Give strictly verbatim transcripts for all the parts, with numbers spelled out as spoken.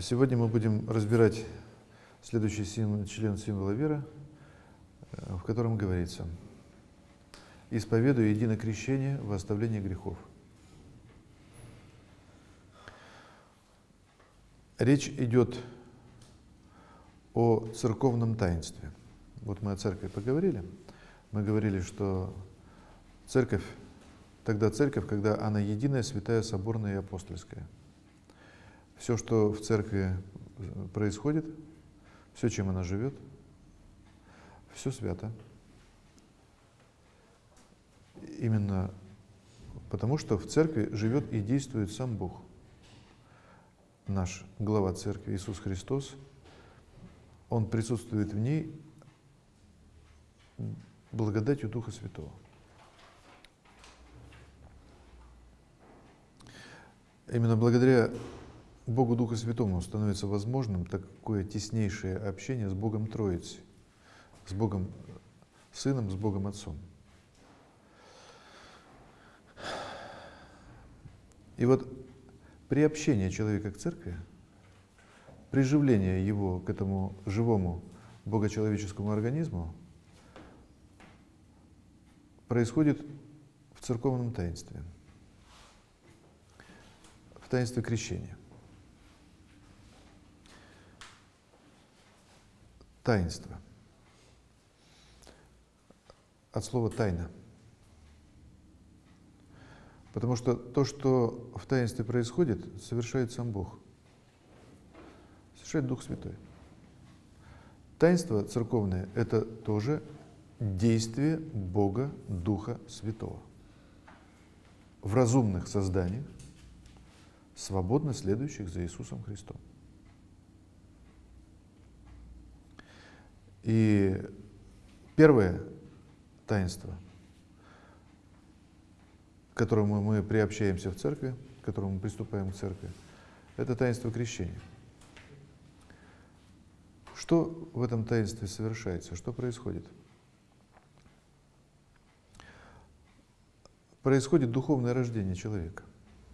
Сегодня мы будем разбирать следующий член символа веры, в котором говорится: «Исповедую единое крещение во оставление грехов». Речь идет о церковном таинстве. Вот мы о церкви поговорили. Мы говорили, что церковь, тогда церковь, когда она единая, святая, соборная и апостольская. Все, что в церкви происходит, все, чем она живет, все свято. Именно потому, что в церкви живет и действует сам Бог. Наш глава церкви Иисус Христос, Он присутствует в ней благодатью Духа Святого. Именно благодаря Богу Духа Святому становится возможным такое теснейшее общение с Богом Троицей, с Богом Сыном, с Богом Отцом. И вот приобщение человека к церкви, приживление его к этому живому богочеловеческому организму происходит в церковном таинстве, в таинстве крещения. Таинство. От слова «тайна». Потому что то, что в таинстве происходит, совершает сам Бог. Совершает Дух Святой. Таинство церковное – это тоже действие Бога Духа Святого в разумных созданиях, свободно следующих за Иисусом Христом. И первое таинство, к которому мы приобщаемся в церкви, к которому мы приступаем к церкви, это таинство крещения. Что в этом таинстве совершается? Что происходит? Происходит духовное рождение человека.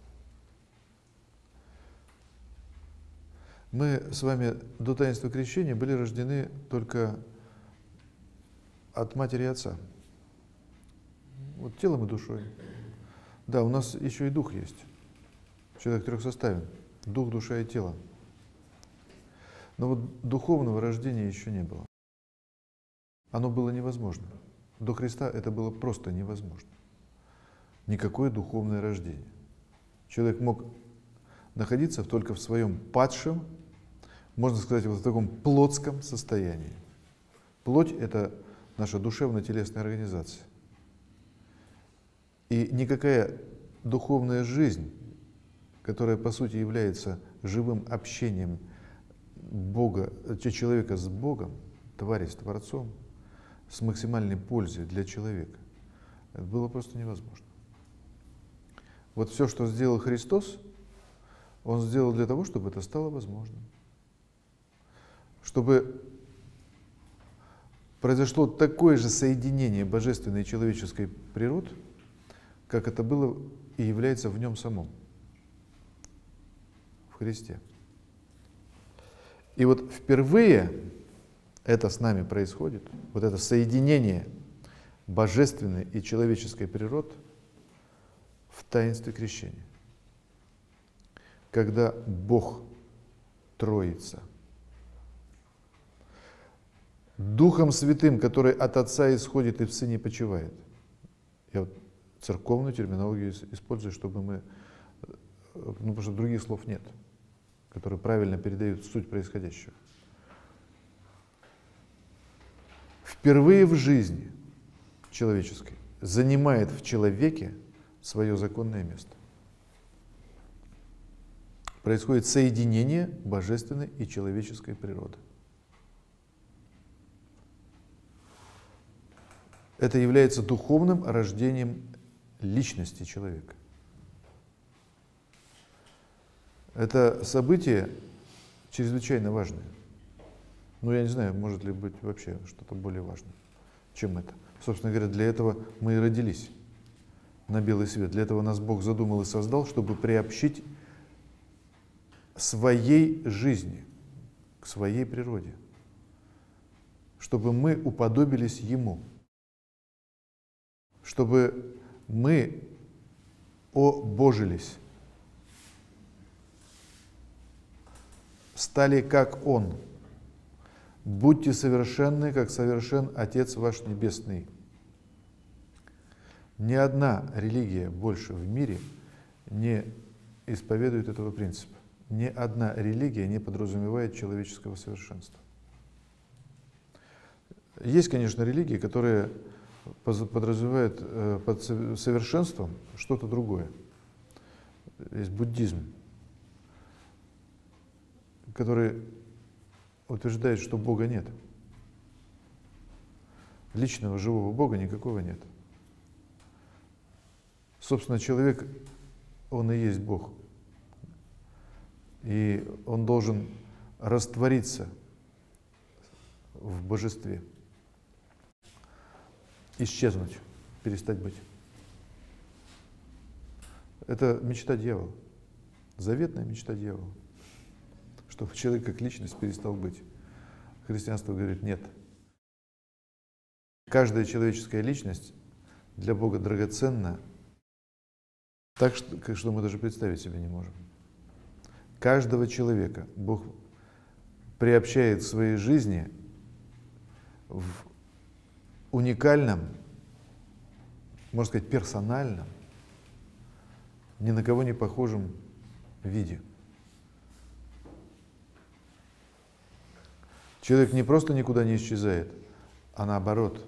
Мы с вами до таинства крещения были рождены только от матери и отца. Вот телом и душой. Да, у нас еще и дух есть. Человек трехсоставен. Дух, душа и тело. Но вот духовного рождения еще не было. Оно было невозможно. До Христа это было просто невозможно. Никакое духовное рождение. Человек мог находиться только в своем падшем, можно сказать, вот в таком плотском состоянии. Плоть – это наша душевно-телесная организация. И никакая духовная жизнь, которая по сути является живым общением Бога, человека с Богом, твари с Творцом, с максимальной пользой для человека, это было просто невозможно. Вот все, что сделал Христос, Он сделал для того, чтобы это стало возможным. Чтобы произошло такое же соединение божественной и человеческой природ, как это было и является в Нем самом, в Христе. И вот впервые это с нами происходит, вот это соединение божественной и человеческой природ в таинстве крещения. Когда Бог Троица Духом Святым, который от Отца исходит и в Сыне почивает. Я вот церковную терминологию использую, чтобы мы, ну, потому что других слов нет, которые правильно передают суть происходящего. Впервые в жизни человеческой занимает в человеке свое законное место. Происходит соединение божественной и человеческой природы. Это является духовным рождением личности человека. Это событие чрезвычайно важное. Ну, я не знаю, может ли быть вообще что-то более важное, чем это. Собственно говоря, для этого мы и родились на белый свет. Для этого нас Бог задумал и создал, чтобы приобщить своей жизни, к своей природе, чтобы мы уподобились Ему, чтобы мы обожились, стали как Он. Будьте совершенны, как совершен Отец ваш Небесный. Ни одна религия больше в мире не исповедует этого принципа. Ни одна религия не подразумевает человеческого совершенства. Есть, конечно, религии, которые подразумевают под совершенством что-то другое. Есть буддизм, который утверждает, что Бога нет. Личного живого Бога никакого нет. Собственно, человек, он и есть Бог. И он должен раствориться в божестве, исчезнуть, перестать быть. Это мечта дьявола, заветная мечта дьявола, чтобы человек как личность перестал быть. Христианство говорит нет. Каждая человеческая личность для Бога драгоценна, так что, что мы даже представить себе не можем. Каждого человека Бог приобщает к своей жизни в уникальном, можно сказать, персональном, ни на кого не похожем виде. Человек не просто никуда не исчезает, а наоборот,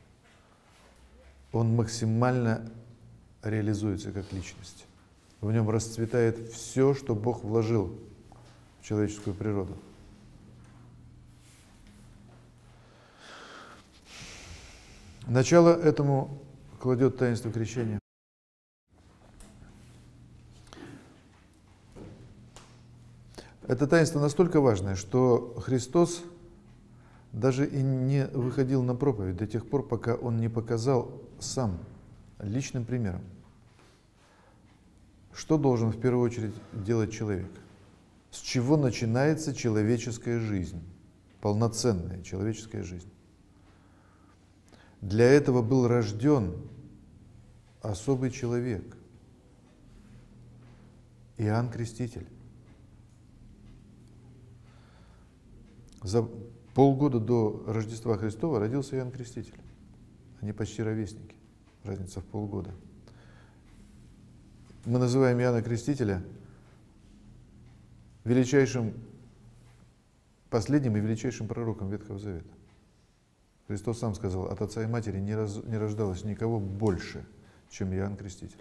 он максимально реализуется как личность. В нем расцветает все, что Бог вложил в человеческую природу. Начало этому кладет таинство крещения. Это таинство настолько важное, что Христос даже и не выходил на проповедь до тех пор, пока Он не показал сам личным примером, что должен в первую очередь делать человек, с чего начинается человеческая жизнь, полноценная человеческая жизнь. Для этого был рожден особый человек, Иоанн Креститель. За полгода до Рождества Христова родился Иоанн Креститель. Они почти ровесники, разница в полгода. Мы называем Иоанна Крестителя величайшим, последним и величайшим пророком Ветхого Завета. Христос сам сказал, от отца и матери не, раз, не рождалось никого больше, чем Иоанн Креститель.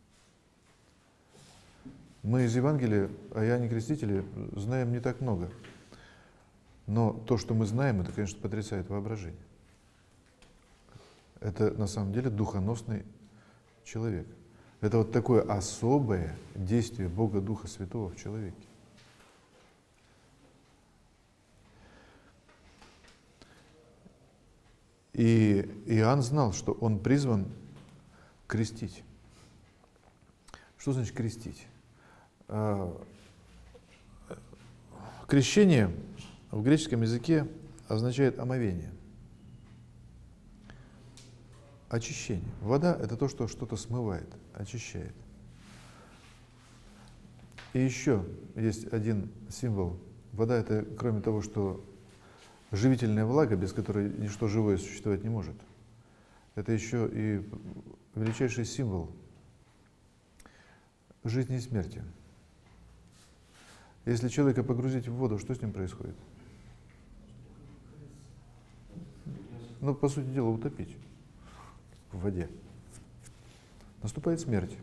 Мы из Евангелия о Иоанне Крестителе знаем не так много. Но то, что мы знаем, это, конечно, потрясает воображение. Это, на самом деле, духоносный человек. Это вот такое особое действие Бога Духа Святого в человеке. И Иоанн знал, что он призван крестить. Что значит крестить? Крещение в греческом языке означает омовение, очищение. Вода – это то, что что-то смывает, очищает. И еще есть один символ. Вода – это, кроме того, что живительная влага, без которой ничто живое существовать не может, это еще и величайший символ жизни и смерти. Если человека погрузить в воду, что с ним происходит? Ну, по сути дела, утопить в воде. Наступает смерть.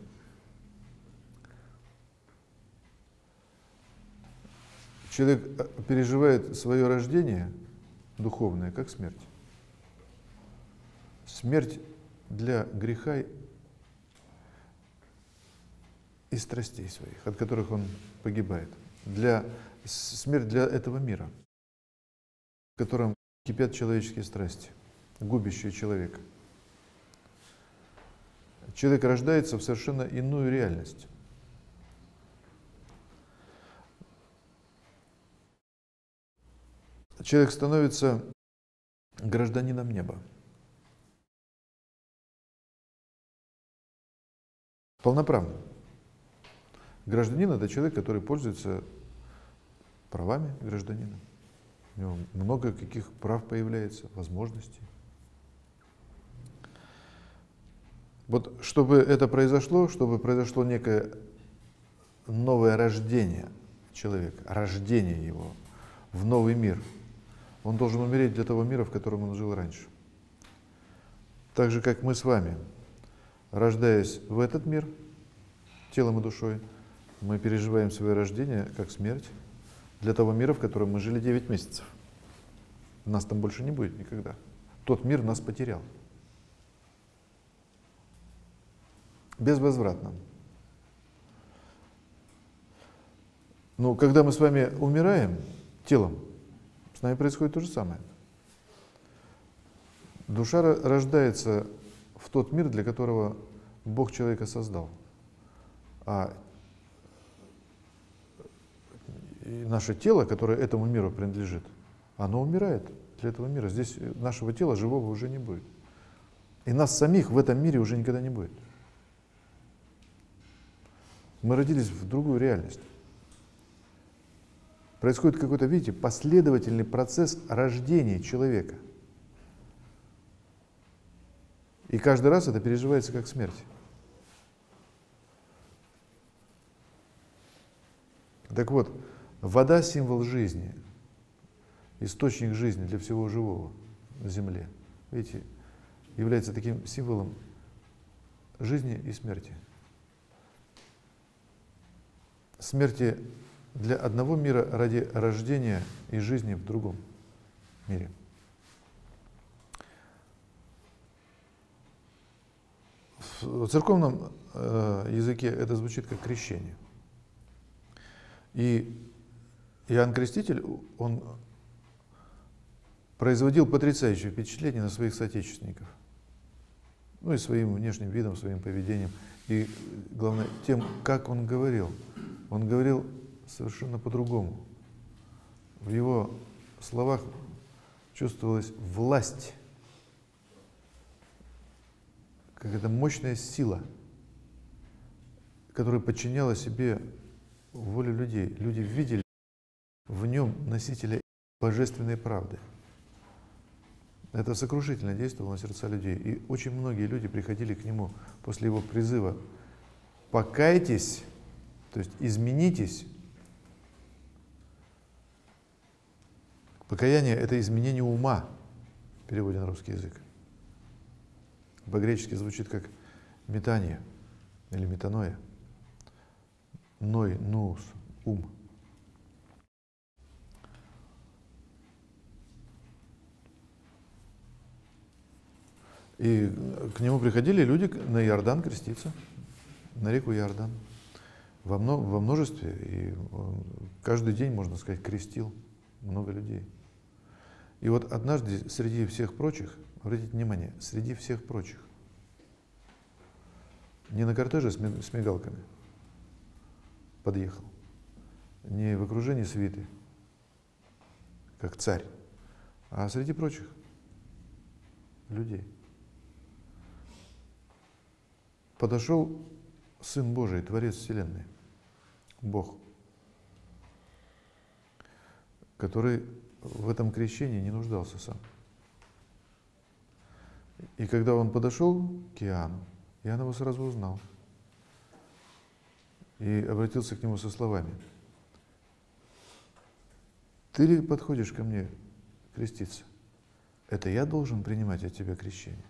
Человек переживает свое рождение духовное как смерть. Смерть для греха и страстей своих, от которых он погибает. Для, смерть для этого мира, в котором кипят человеческие страсти, губящие человека. Человек рождается в совершенно иную реальность. человек становится гражданином неба. Полноправно. Гражданин – это человек, который пользуется правами гражданина. У него много каких прав появляется, возможностей. Вот чтобы это произошло, чтобы произошло некое новое рождение человека, рождение его в новый мир, он должен умереть для того мира, в котором он жил раньше. Так же, как мы с вами, рождаясь в этот мир, телом и душой, мы переживаем свое рождение как смерть для того мира, в котором мы жили девять месяцев. Нас там больше не будет никогда. Тот мир нас потерял. Безвозвратно. Но когда мы с вами умираем телом, с нами происходит то же самое. Душа рождается в тот мир, для которого Бог человека создал. А наше тело, которое этому миру принадлежит, оно умирает для этого мира. Здесь нашего тела живого уже не будет. И нас самих в этом мире уже никогда не будет. Мы родились в другую реальность. Происходит какой-то, видите, последовательный процесс рождения человека. И каждый раз это переживается как смерть. Так вот, вода – символ жизни, источник жизни для всего живого на земле. Видите, является таким символом жизни и смерти. Смерти для одного мира ради рождения и жизни в другом мире. В церковном э, языке это звучит как крещение. И Иоанн Креститель, он производил потрясающее впечатление на своих соотечественников. Ну и своим внешним видом, своим поведением. И главное, тем, как он говорил. Он говорил совершенно по-другому. В его словах чувствовалась власть, какая-то мощная сила, которая подчиняла себе волю людей. Люди видели в нем носителя божественной правды. Это сокрушительно действовало на сердца людей. И очень многие люди приходили к нему после его призыва: покайтесь, то есть изменитесь. Покаяние – это изменение ума, в переводе на русский язык. По-гречески звучит как метание или метаноя. Ной, нус, ум. И к нему приходили люди на Иордан креститься, на реку Иордан, во, мно, во множестве. И он каждый день, можно сказать, крестил много людей. И вот однажды среди всех прочих, обратите внимание, среди всех прочих, не на кортеже с мигалками подъехал, не в окружении свиты, как царь, а среди прочих людей подошел Сын Божий, Творец Вселенной, Бог, который в этом крещении не нуждался сам. И когда он подошел к Иоанну, Иоанн его сразу узнал и обратился к нему со словами: «Ты ли подходишь ко мне креститься? Это я должен принимать от тебя крещение?»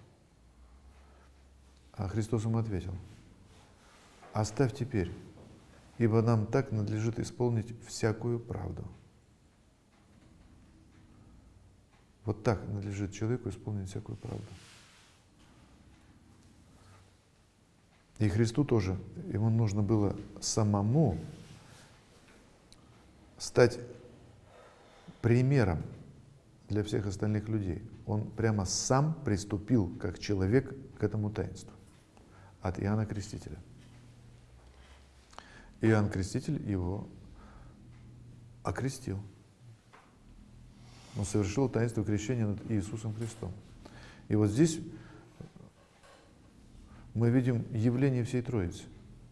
А Христос ему ответил: «Оставь теперь, ибо нам так надлежит исполнить всякую правду». Вот так надлежит человеку исполнить всякую правду. И Христу тоже, ему нужно было самому стать примером для всех остальных людей. Он прямо сам приступил, как человек, к этому таинству от Иоанна Крестителя. Иоанн Креститель его окрестил. Он совершил таинство крещения над Иисусом Христом. И вот здесь мы видим явление всей Троицы.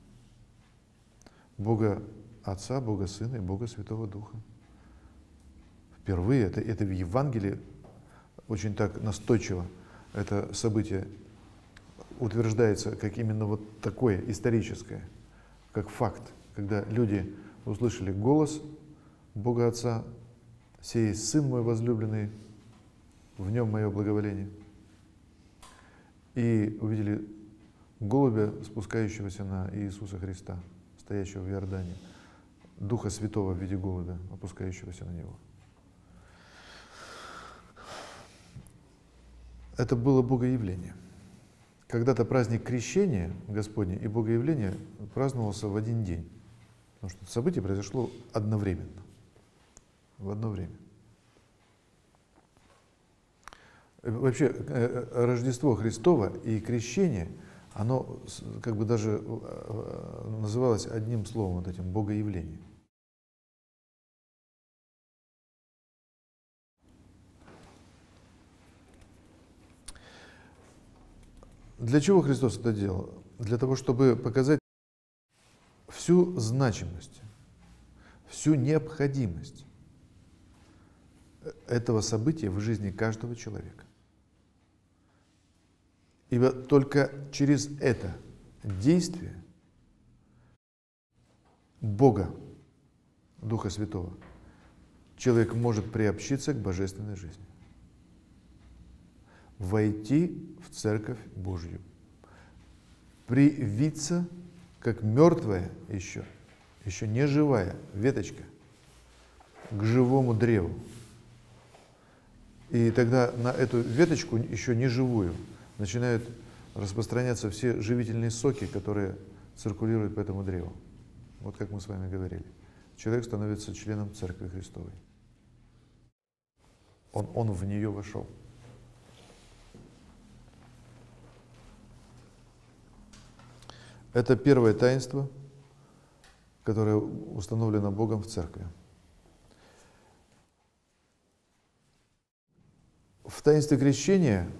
Бога Отца, Бога Сына и Бога Святого Духа. Впервые, это, это в Евангелии очень так настойчиво это событие утверждается как именно вот такое историческое, как факт, когда люди услышали голос Бога Отца: «Сей Сын мой возлюбленный, в нем мое благоволение», и увидели голубя, спускающегося на Иисуса Христа, стоящего в Иордане, Духа Святого в виде голубя, опускающегося на него. Это было Богоявление. Когда-то праздник Крещения Господня и Богоявления праздновался в один день, потому что это событие произошло одновременно, в одно время. Вообще, Рождество Христово и Крещение, оно как бы даже называлось одним словом, вот этим, Богоявление. Для чего Христос это делал? Для того, чтобы показать всю значимость, всю необходимость этого события в жизни каждого человека. Ибо только через это действие Бога, Духа Святого, человек может приобщиться к божественной жизни, войти в Церковь Божью, привиться, как мертвая еще, еще не живая веточка, к живому древу. И тогда на эту веточку, еще не живую, начинают распространяться все живительные соки, которые циркулируют по этому древу. Вот как мы с вами говорили. Человек становится членом Церкви Христовой. Он, он в нее вошел. Это первое таинство, которое установлено Богом в Церкви. В таинстве крещения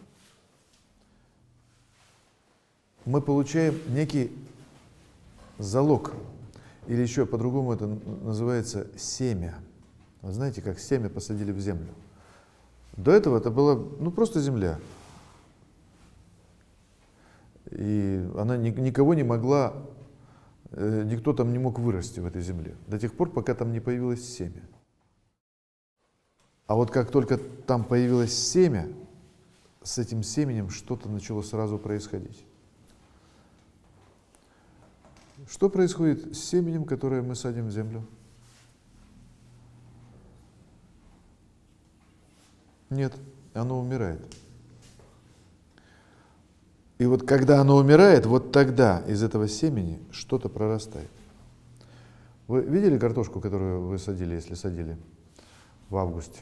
мы получаем некий залог, или еще по-другому это называется семя. Вы знаете, как семя посадили в землю. До этого это была ну, просто земля. И она никого не могла, никто там не мог вырасти в этой земле, до тех пор, пока там не появилось семя. А вот как только там появилось семя, с этим семенем что-то начало сразу происходить. Что происходит с семенем, которое мы садим в землю? Нет, оно умирает. И вот когда оно умирает, вот тогда из этого семени что-то прорастает. Вы видели картошку, которую вы садили, если садили в августе?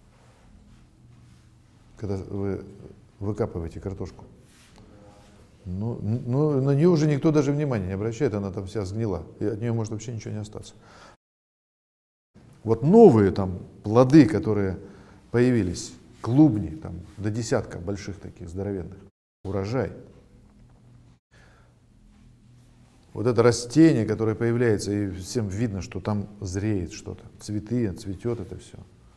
Когда вы выкапываете картошку. Ну, ну, на нее уже никто даже внимания не обращает, она там вся сгнила, и от нее может вообще ничего не остаться. Вот новые там плоды, которые появились, клубни, там, до десятка больших таких, здоровенных, урожай. Вот это растение, которое появляется, и всем видно, что там зреет что-то, цветы, цветет это все.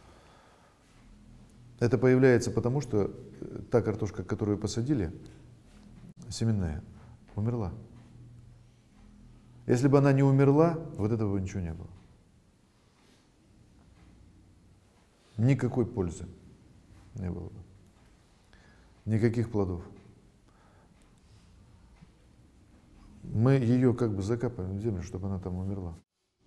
Это появляется потому, что та картошка, которую посадили, семенная, умерла. Если бы она не умерла, вот этого бы ничего не было. Никакой пользы не было бы. Никаких плодов. Мы ее как бы закапываем в землю, чтобы она там умерла.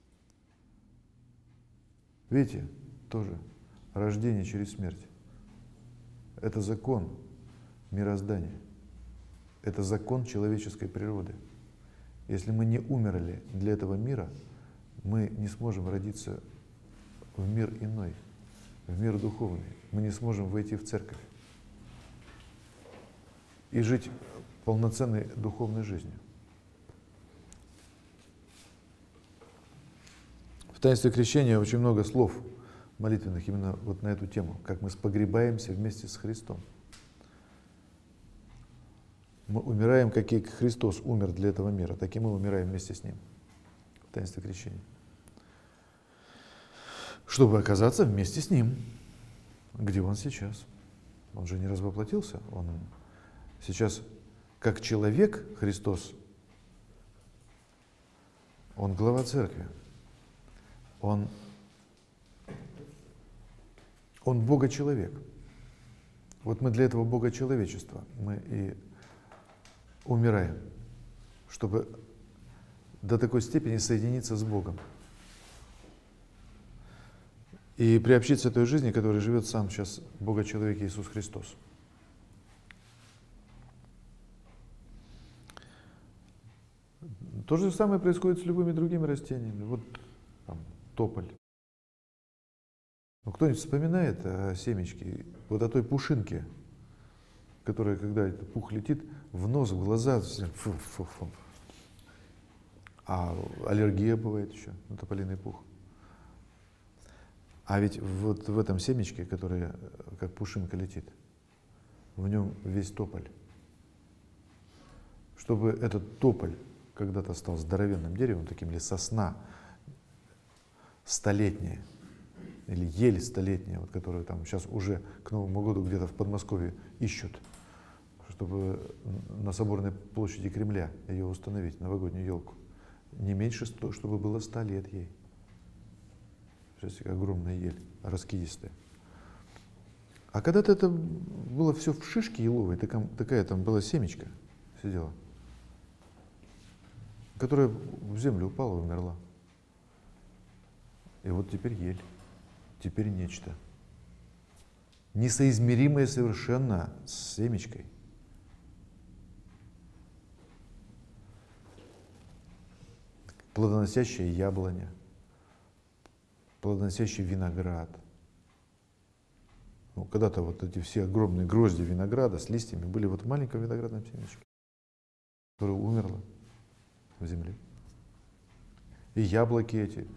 Видите, тоже рождение через смерть. Это закон мироздания. Это закон человеческой природы. Если мы не умерли для этого мира, мы не сможем родиться в мир иной, в мир духовный. Мы не сможем войти в церковь и жить полноценной духовной жизнью. В таинстве крещения очень много слов молитвенных именно вот на эту тему, как мы спогребаемся вместе с Христом. Мы умираем, как и Христос умер для этого мира, так и мы умираем вместе с Ним в таинстве крещения. Чтобы оказаться вместе с Ним, где Он сейчас. Он же не развоплотился, Он сейчас как человек, Христос, Он глава церкви, Он, он Бога-человек. Вот мы для этого Бога-человечества, мы и умираем, чтобы до такой степени соединиться с Богом и приобщиться той жизни, которой живет сам сейчас Бога-человек Иисус Христос. То же самое происходит с любыми другими растениями. Вот там, тополь. Ну, кто-нибудь вспоминает о семечке, вот о той пушинке, которая, когда этот пух летит, в нос, в глаза, фу, фу, фу. А аллергия бывает еще на тополиный пух. А ведь вот в этом семечке, которое как пушинка летит, в нем весь тополь. Чтобы этот тополь когда-то стал здоровенным деревом, таким ли сосна столетняя, или ель столетняя, вот, которую там сейчас уже к Новому году где-то в Подмосковье ищут, чтобы на Соборной площади Кремля ее установить, новогоднюю елку. Не меньше, чтобы было ста лет ей. Сейчас огромная ель, раскидистая. А когда-то это было все в шишке еловой, такая, такая там была семечка сидела, которая в землю упала и умерла. И вот теперь ель, теперь нечто. Несоизмеримое совершенно с семечкой. Плодоносящая яблоня, плодоносящий виноград. Ну, когда-то вот эти все огромные грозди винограда с листьями были вот в маленьком виноградном семечке, которое умерло в земле. И яблоки эти.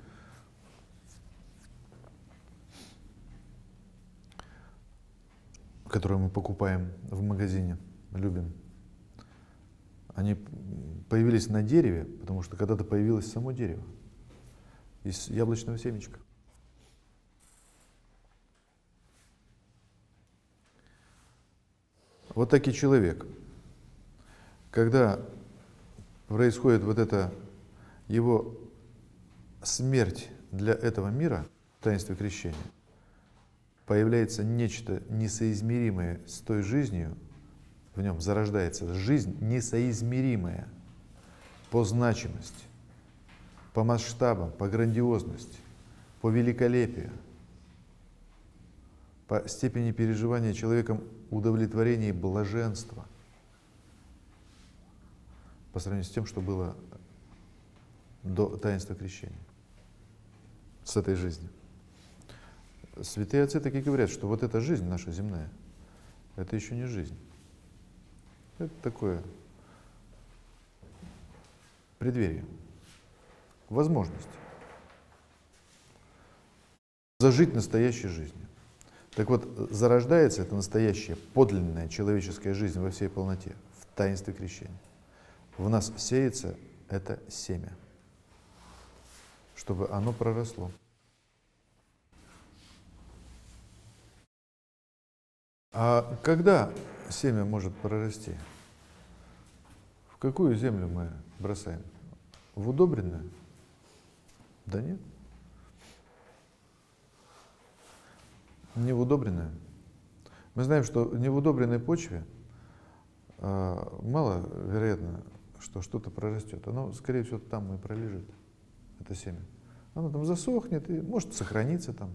Которые мы покупаем в магазине, любим. Они появились на дереве, потому что когда-то появилось само дерево из яблочного семечка. Вот так и человек. Когда происходит вот эта его смерть для этого мира в таинстве крещения, появляется нечто несоизмеримое с той жизнью, в нем зарождается жизнь несоизмеримая по значимости, по масштабам, по грандиозности, по великолепию, по степени переживания человеком удовлетворения и блаженства по сравнению с тем, что было до таинства крещения, с этой жизнью. Святые отцы таки говорят, что вот эта жизнь наша земная, это еще не жизнь. Это такое преддверие, возможность зажить настоящей жизнью. Так вот, зарождается эта настоящая, подлинная человеческая жизнь во всей полноте в таинстве крещения. В нас сеется это семя, чтобы оно проросло. А когда семя может прорасти? В какую землю мы бросаем? В удобренную? Да нет. Не в удобренную. Мы знаем, что не в удобренной почве а, мало вероятно, что что-то прорастет. Оно, скорее всего, там и пролежит, это семя. Оно там засохнет и может сохраниться там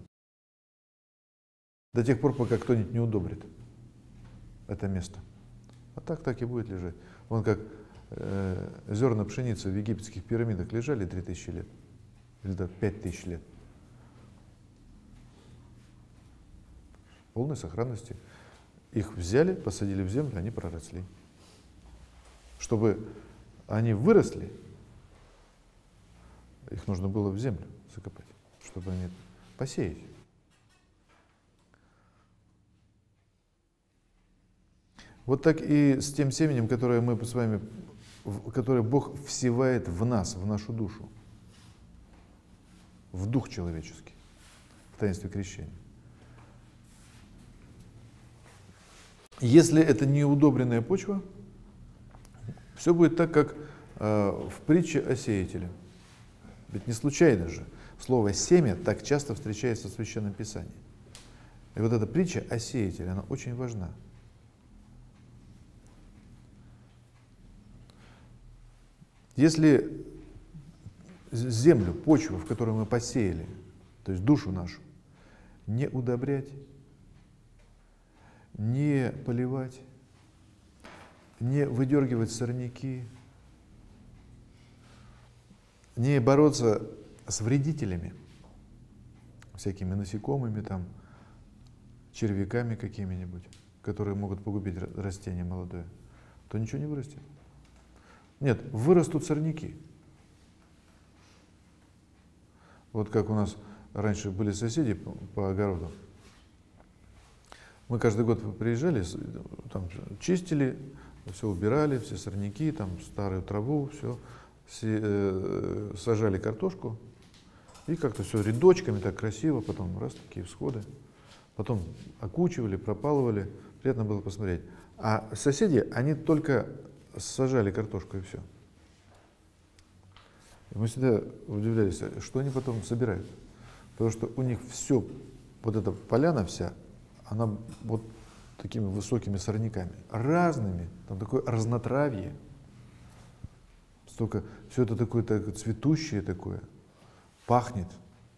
до тех пор, пока кто-нибудь не удобрит это место. А так так и будет лежать. Вон как э, зерна пшеницы в египетских пирамидах лежали три тысячи лет, или да, пять тысяч лет. В полной сохранности. Их взяли, посадили в землю, они проросли. Чтобы они выросли, их нужно было в землю закопать, чтобы они посеять. Вот так и с тем семенем, которое мы с вами, которое Бог всевает в нас, в нашу душу, в дух человеческий, в таинстве крещения. Если это неудобренная почва, все будет так, как э, в притче о сеятеле. Ведь не случайно же слово «семя» так часто встречается в Священном Писании. И вот эта притча о сеятеле, она очень важна. Если землю, почву, в которую мы посеяли, то есть душу нашу, не удобрять, не поливать, не выдергивать сорняки, не бороться с вредителями, всякими насекомыми, там, червяками какими-нибудь, которые могут погубить растение молодое, то ничего не вырастет. Нет, вырастут сорняки. Вот как у нас раньше были соседи по, по огороду. Мы каждый год приезжали, там, чистили, все убирали, все сорняки, там, старую траву, все, все э, сажали картошку. И как-то все рядочками так красиво, потом раз такие всходы. Потом окучивали, пропалывали, приятно было посмотреть. А соседи, они только сажали картошку и все. И мы всегда удивлялись, что они потом собирают. Потому что у них все, вот эта поляна вся, она вот такими высокими сорняками, разными, там такое разнотравье. Столько, все это такое, такое цветущее такое, пахнет.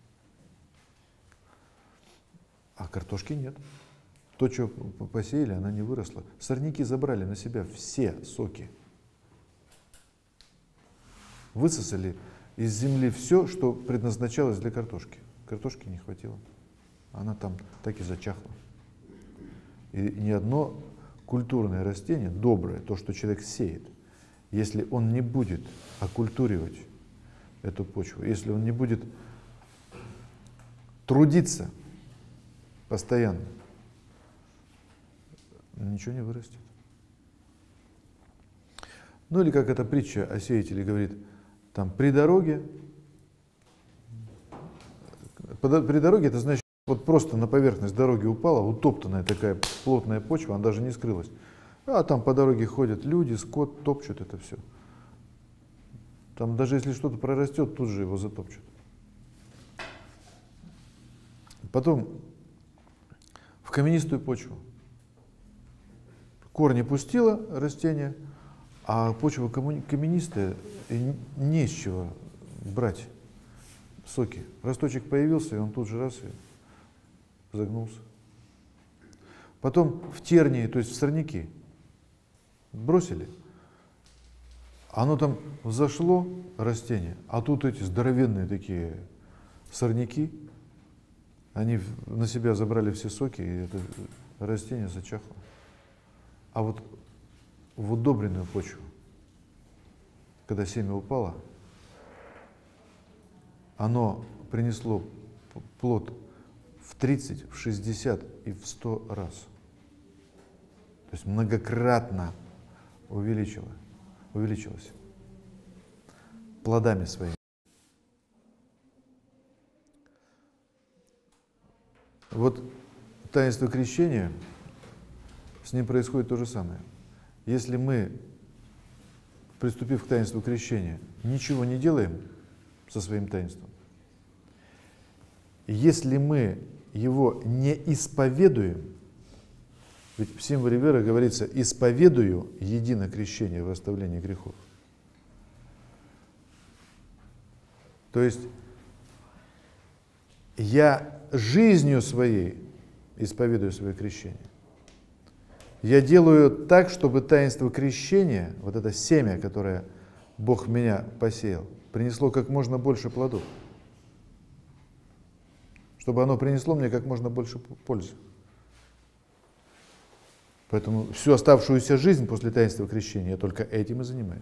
А картошки нет. То, что посеяли, она не выросла. Сорняки забрали на себя все соки. Высосали из земли все, что предназначалось для картошки. Картошки не хватило. Она там так и зачахла. И ни одно культурное растение, доброе, то, что человек сеет, если он не будет окультуривать эту почву, если он не будет трудиться постоянно, ничего не вырастет. Ну или как эта притча о сеятеле говорит, там при дороге, при дороге это значит, вот просто на поверхность дороги упала, утоптанная такая плотная почва, она даже не скрылась. А там по дороге ходят люди, скот, топчут это все. Там даже если что-то прорастет, тут же его затопчут. Потом в каменистую почву. Корни пустило растение, а почва каменистая, и не с чего брать соки. Росточек появился, и он тут же раз и загнулся. Потом в тернии, то есть в сорняки, бросили. Оно там взошло, растение, а тут эти здоровенные такие сорняки, они на себя забрали все соки, и это растение зачахло. А вот в удобренную почву, когда семя упало, оно принесло плод в тридцать, в шестьдесят и в сто раз. То есть многократно увеличило, увеличилось плодами своими. Вот таинство крещения, с ним происходит то же самое. Если мы, приступив к таинству крещения, ничего не делаем со своим таинством, если мы его не исповедуем, ведь в символе веры говорится «исповедую едино крещение в оставлении грехов». То есть я жизнью своей исповедую свое крещение. Я делаю так, чтобы таинство крещения, вот это семя, которое Бог в меня посеял, принесло как можно больше плодов. Чтобы оно принесло мне как можно больше пользы. Поэтому всю оставшуюся жизнь после таинства крещения я только этим и занимаюсь.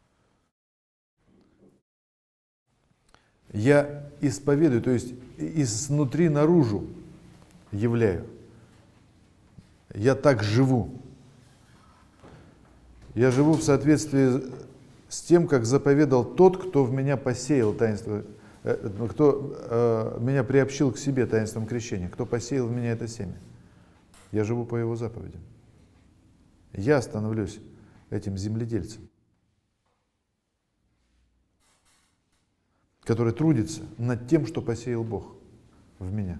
Я исповедую, то есть изнутри наружу являю. Я так живу. Я живу в соответствии с тем, как заповедал тот, кто в меня посеял таинство, кто э, меня приобщил к себе таинством крещения, кто посеял в меня это семя. Я живу по его заповедям. Я становлюсь этим земледельцем, который трудится над тем, что посеял Бог в меня.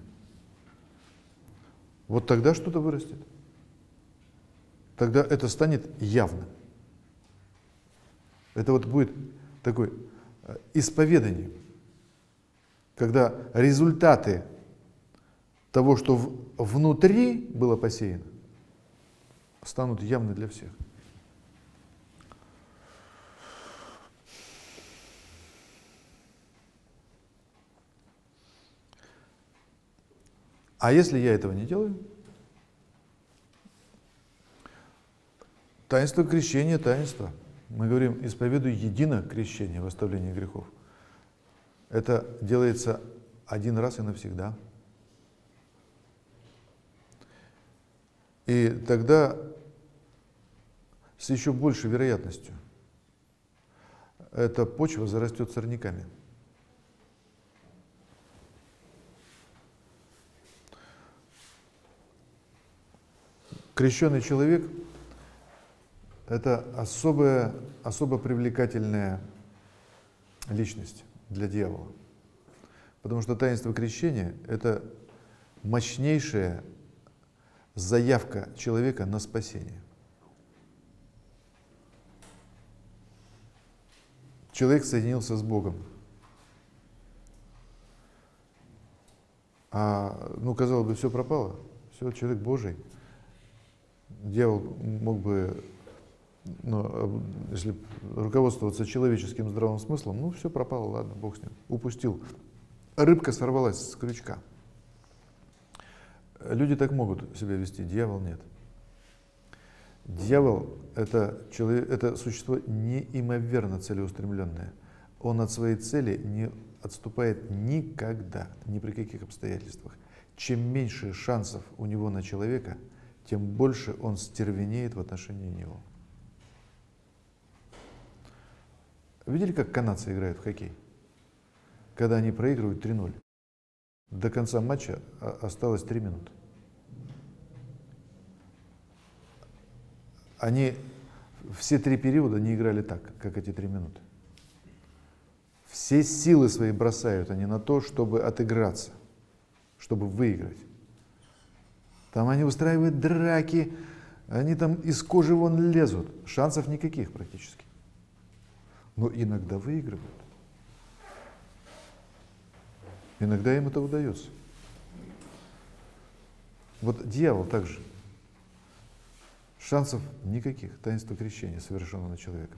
Вот тогда что-то вырастет. Тогда это станет явным. Это вот будет такое исповедание, когда результаты того, что в, внутри было посеяно, станут явны для всех. А если я этого не делаю, таинство крещения, таинство. Мы говорим, исповедуй едино крещение в оставлении грехов. Это делается один раз и навсегда. И тогда с еще большей вероятностью эта почва зарастет сорняками. Крещенный человек – это особая, особо привлекательная личность для дьявола. Потому что таинство крещения – это мощнейшая заявка человека на спасение. Человек соединился с Богом. А, ну, казалось бы, все пропало. Все, человек Божий. Дьявол мог бы, ну, если руководствоваться человеческим здравым смыслом, ну, все пропало, ладно, Бог с ним. Упустил. Рыбка сорвалась с крючка. Люди так могут себя вести, дьявол нет. Дьявол – это, человек, это существо неимоверно целеустремленное. Он от своей цели не отступает никогда, ни при каких обстоятельствах. Чем меньше шансов у него на человека, тем больше он стервенеет в отношении него. Видели, как канадцы играют в хоккей? Когда они проигрывают три ноль. До конца матча осталось три минуты. Они все три периода не играли так, как эти три минуты. Все силы свои бросают они на то, чтобы отыграться, чтобы выиграть. Там они устраивают драки, они там из кожи вон лезут. Шансов никаких практически. Но иногда выигрывают. Иногда им это удается. Вот дьявол также. Шансов никаких. Таинство крещения совершено над человеком.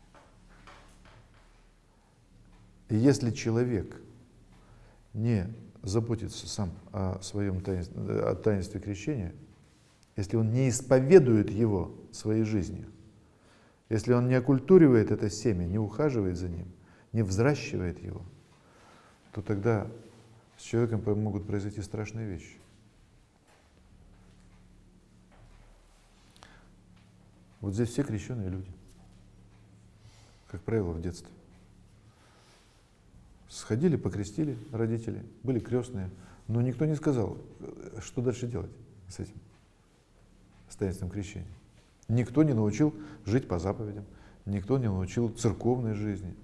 И если человек не заботится сам о своем таинстве, о таинстве крещения, если он не исповедует его своей жизнью, если он не окультуривает это семя, не ухаживает за ним, не взращивает его, то тогда с человеком могут произойти страшные вещи. Вот здесь все крещенные люди, как правило, в детстве. Сходили, покрестили родители, были крестные, но никто не сказал, что дальше делать с этим, с таинством крещения. Никто не научил жить по заповедям, никто не научил церковной жизни.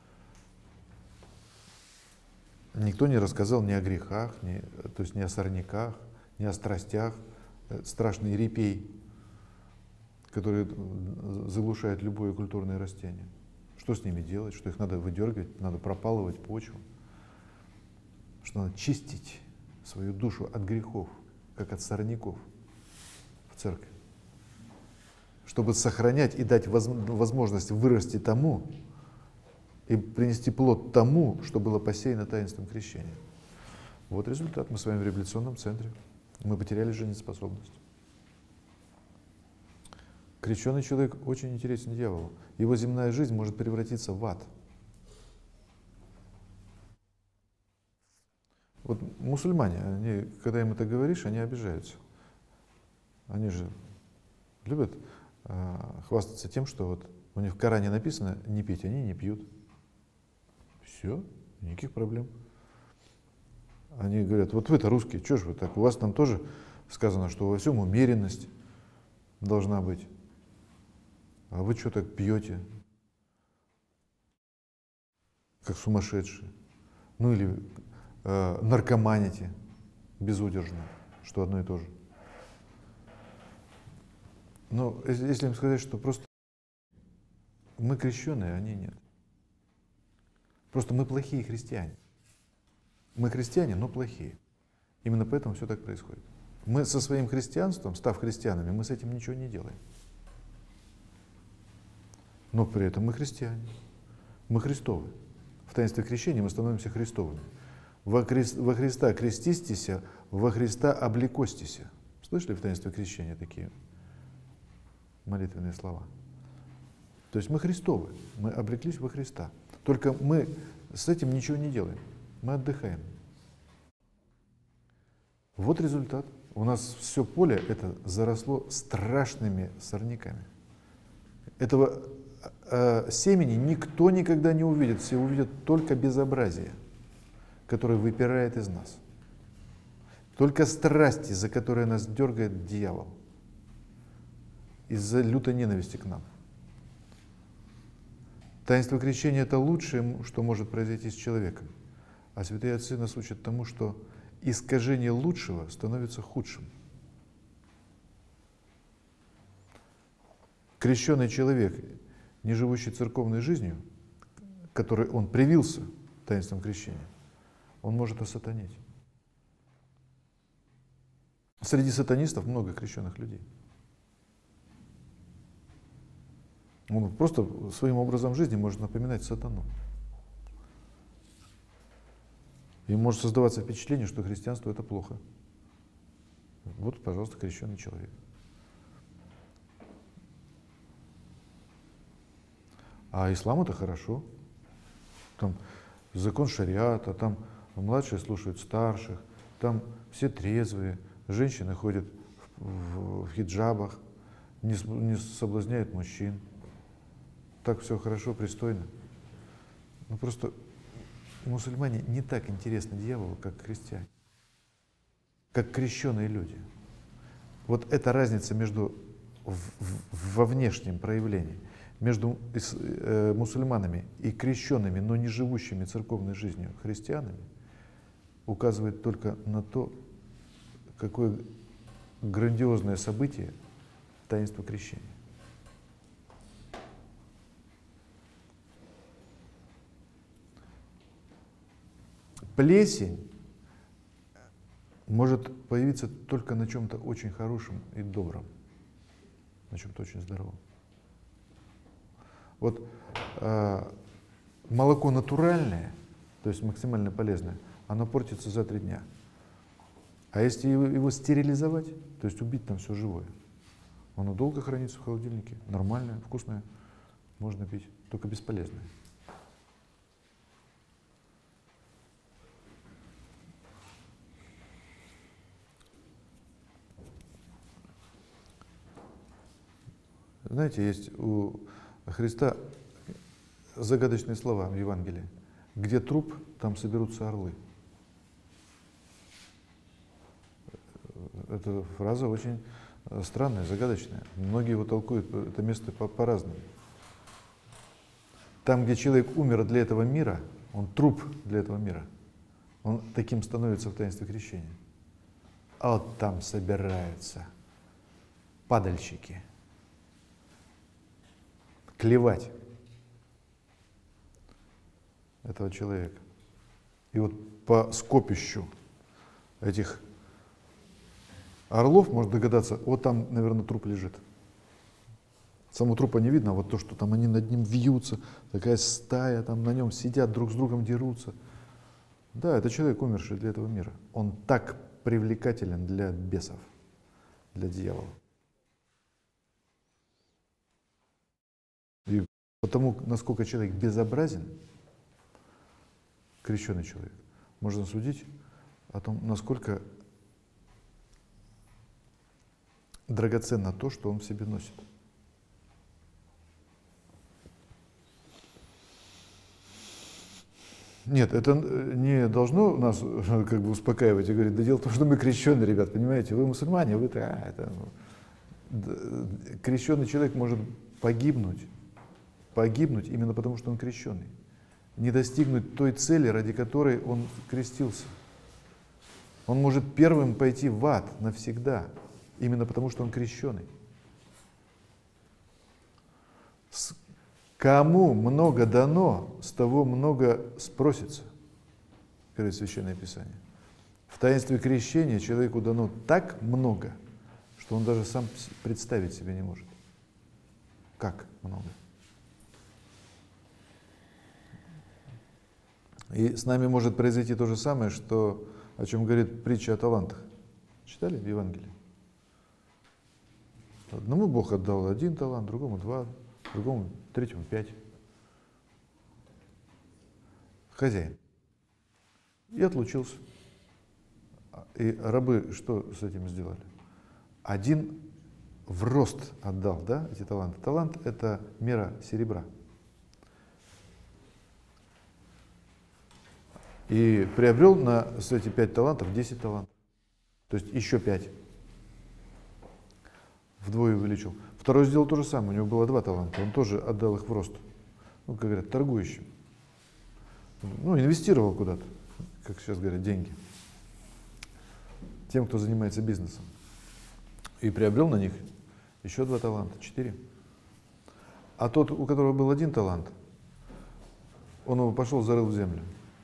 Никто не рассказал ни о грехах, ни, то есть ни о сорняках, ни о страстях, страшный репей, который заглушает любое культурное растение. Что с ними делать, что их надо выдергивать, надо пропалывать почву, что надо чистить свою душу от грехов, как от сорняков в церкви, чтобы сохранять и дать возможность вырасти тому и принести плод тому, что было посеяно таинством крещения. Вот результат. Мы с вами в реабилитационном центре. Мы потеряли жизнеспособность. Крещенный человек очень интересен дьяволу. Его земная жизнь может превратиться в ад. Вот мусульмане, они, когда им это говоришь, они обижаются. Они же любят а, хвастаться тем, что вот у них в Коране написано не пить, они не пьют. Все, никаких проблем. Они говорят, вот вы-то русские, что ж вы так, у вас там тоже сказано, что во всем умеренность должна быть. А вы что так пьете, как сумасшедшие? Ну или э, наркоманите безудержно, что одно и то же. Но если, если им сказать, что просто мы крещеные, а они нет. Просто мы плохие христиане. Мы христиане, но плохие. Именно поэтому все так происходит. Мы со своим христианством, став христианами, мы с этим ничего не делаем. Но при этом мы христиане. Мы Христовы. В таинстве крещения мы становимся Христовыми. Во, Хри... во Христа крестистися, во Христа облекостися. Слышали в таинстве крещения такие молитвенные слова? То есть мы Христовы, мы облеклись во Христа. Только мы с этим ничего не делаем. Мы отдыхаем. Вот результат. У нас все поле это заросло страшными сорняками. Этого э, семени никто никогда не увидит. Все увидят только безобразие, которое выпирает из нас. Только страсти, за которые нас дергает дьявол. Из-за лютой ненависти к нам. Таинство крещения – это лучшее, что может произойти с человеком. А святые отцы нас учат тому, что искажение лучшего становится худшим. Крещенный человек, не живущий церковной жизнью, который он привился таинством крещения, он может осатанеть. Среди сатанистов много крещенных людей. Он просто своим образом жизни может напоминать сатану. И может создаваться впечатление, что христианство это плохо. Вот, пожалуйста, крещенный человек. А ислам это хорошо. Там закон шариата, там младшие слушают старших, там все трезвые, женщины ходят в, в хиджабах, не, не соблазняют мужчин. Так все хорошо, пристойно. Ну просто мусульмане не так интересны дьяволу, как христиане, как крещенные люди. Вот эта разница между в, в, во внешнем проявлении, между э, мусульманами и крещенными, но не живущими церковной жизнью христианами, указывает только на то, какое грандиозное событие таинство крещения. Плесень может появиться только на чем-то очень хорошем и добром, на чем-то очень здоровом. Вот э, молоко натуральное, то есть максимально полезное, оно портится за три дня. А если его, его стерилизовать, то есть убить там все живое, оно долго хранится в холодильнике, нормальное, вкусное, можно пить, только бесполезное. Знаете, есть у Христа загадочные слова в Евангелии. Где труп, там соберутся орлы. Эта фраза очень странная, загадочная. Многие его толкуют это место по-разному. Там, где человек умер для этого мира, он труп для этого мира, он таким становится в таинстве крещения. А вот там собираются падальщики. Клевать этого человека. И вот по скопищу этих орлов можно догадаться, вот там, наверное, труп лежит. Самого трупа не видно, а вот то, что там они над ним вьются, такая стая, там на нем сидят, друг с другом дерутся. Да, это человек, умерший для этого мира. Он так привлекателен для бесов, для дьявола. И потому, насколько человек безобразен, крещенный человек, можно судить о том, насколько драгоценно то, что он в себе носит. Нет, это не должно нас как бы успокаивать и говорить, да дело в том, что мы крещеные, ребят, понимаете, вы мусульмане, вы -то, а, это, крещеный человек может погибнуть, погибнуть именно потому, что он крещеный, не достигнуть той цели, ради которой он крестился. Он может первым пойти в ад навсегда, именно потому, что он крещеный. Кому много дано, с того много спросится, говорит Священное Писание. В таинстве крещения человеку дано так много, что он даже сам представить себе не может. Как много? И с нами может произойти то же самое, что, о чем говорит притча о талантах. Читали в Евангелии? Одному Бог отдал один талант, другому два, другому, третьему пять. Хозяин. И отлучился. И рабы что с этим сделали? Один в рост отдал, да, эти таланты. Талант – это мера серебра. И приобрел на эти пять талантов десять талантов. То есть еще пять. Вдвое увеличил. Второй сделал то же самое, у него было два таланта, он тоже отдал их в рост. Ну, как говорят, торгующим. Ну, инвестировал куда-то, как сейчас говорят, деньги. Тем, кто занимается бизнесом. И приобрел на них еще два таланта, четыре. А тот, у которого был один талант, он его пошел, зарыл в землю.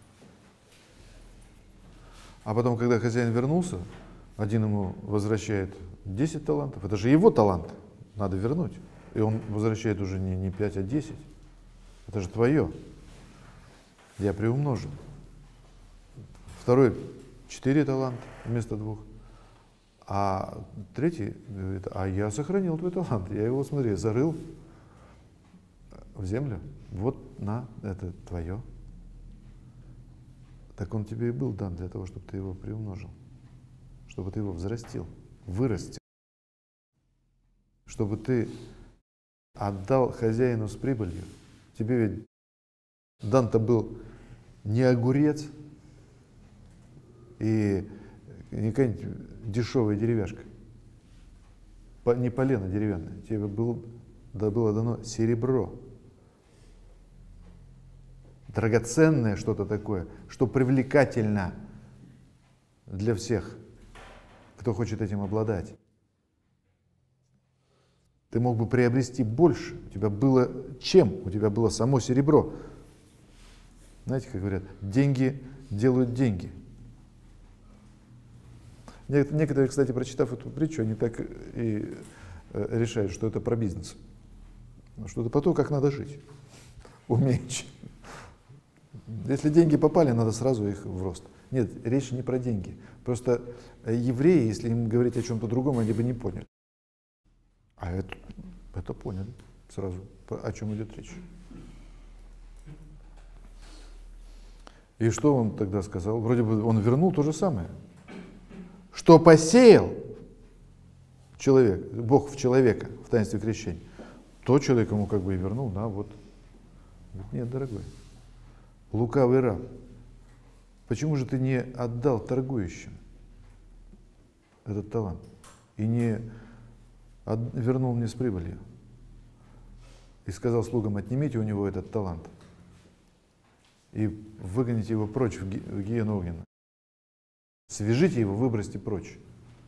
А потом, когда хозяин вернулся, один ему возвращает десять талантов. Это же его талант, надо вернуть. И он возвращает уже не, не пять, а десять. Это же твое. Я приумножу. Второй четыре таланта вместо двух. А третий говорит, а я сохранил твой талант. Я его, смотри, зарыл в землю. Вот на, это твое. Так он тебе и был дан для того, чтобы ты его приумножил. Чтобы ты его взрастил, вырастил. Чтобы ты отдал хозяину с прибылью. Тебе ведь дан-то был не огурец и не какая-нибудь дешевая деревяшка, не полено деревянное. Тебе был, да, было дано серебро. Драгоценное что-то такое, что привлекательно для всех, кто хочет этим обладать. Ты мог бы приобрести больше. У тебя было чем? У тебя было само серебро. Знаете, как говорят, деньги делают деньги. Некоторые, кстати, прочитав эту притчу, они так и решают, что это про бизнес. Что это про то, как надо жить. Умеючи. Если деньги попали, надо сразу их в рост. Нет, речь не про деньги. Просто евреи, если им говорить о чем-то другом, они бы не поняли. А это, это поняли сразу, о чем идет речь. И что он тогда сказал? Вроде бы он вернул то же самое. Что посеял человек, Бог в человека в таинстве крещения, то человек ему как бы и вернул, да, вот. Нет, дорогой, лукавый раб, почему же ты не отдал торгующим этот талант и не от, вернул мне с прибылью? И сказал слугам, отнимите у него этот талант и выгоните его прочь в гиену огненную. Свяжите его, выбросьте прочь.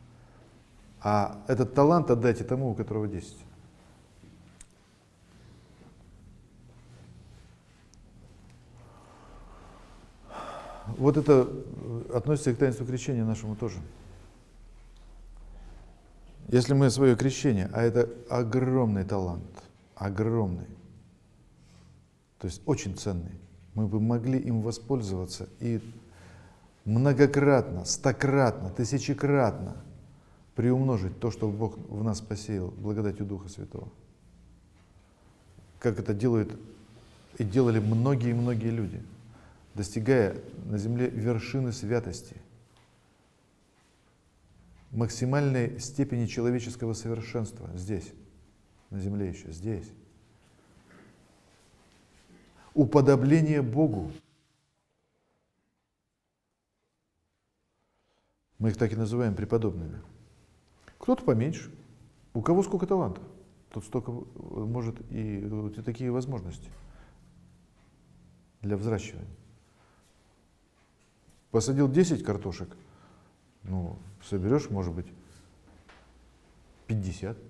А этот талант отдайте тому, у которого десять. Вот это относится к таинству крещения нашему тоже. Если мы свое крещение, а это огромный талант, огромный, то есть очень ценный, мы бы могли им воспользоваться и многократно, стократно, тысячекратно приумножить то, что Бог в нас посеял благодатью Духа Святого. Как это делают и делали многие-многие люди, достигая на земле вершины святости, максимальной степени человеческого совершенства здесь, на земле еще, здесь. Уподобление Богу. Мы их так и называем преподобными. Кто-то поменьше. У кого сколько талантов, тот столько может и, и такие возможности для взращивания. Посадил десять картошек, ну, соберешь, может быть, пятьдесят.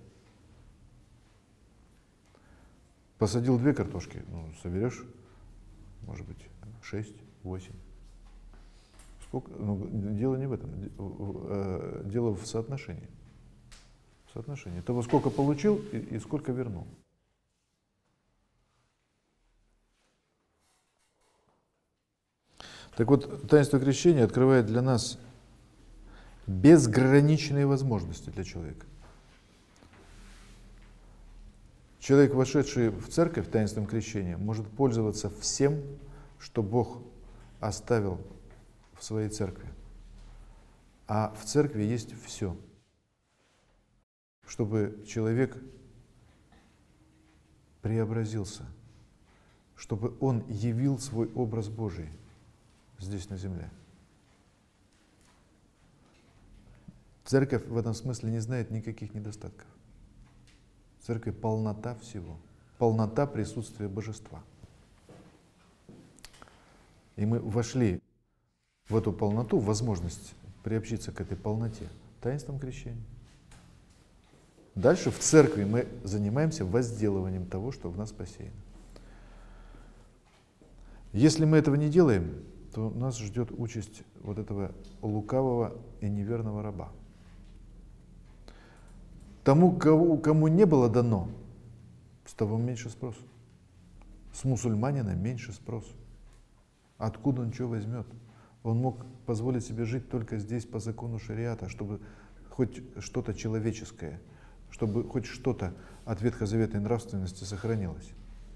Посадил две картошки, ну, соберешь, может быть, шесть, восемь. Сколько? Ну, дело не в этом, дело в соотношении. В соотношении того, сколько получил и, и сколько вернул. Так вот, таинство крещения открывает для нас безграничные возможности для человека. Человек, вошедший в церковь таинством крещения, может пользоваться всем, что Бог оставил в своей церкви. А в церкви есть все, чтобы человек преобразился, чтобы он явил свой образ Божий здесь, на земле. Церковь в этом смысле не знает никаких недостатков. В церкви полнота всего, полнота присутствия Божества. И мы вошли в эту полноту, возможность приобщиться к этой полноте таинством крещения. Дальше в церкви мы занимаемся возделыванием того, что в нас посеяно. Если мы этого не делаем, то нас ждет участь вот этого лукавого и неверного раба. Тому, кому, кому не было дано, с того меньше спрос. С мусульманина меньше спрос. Откуда он что возьмет? Он мог позволить себе жить только здесь по закону шариата, чтобы хоть что-то человеческое, чтобы хоть что-то от ветхозаветной нравственности сохранилось.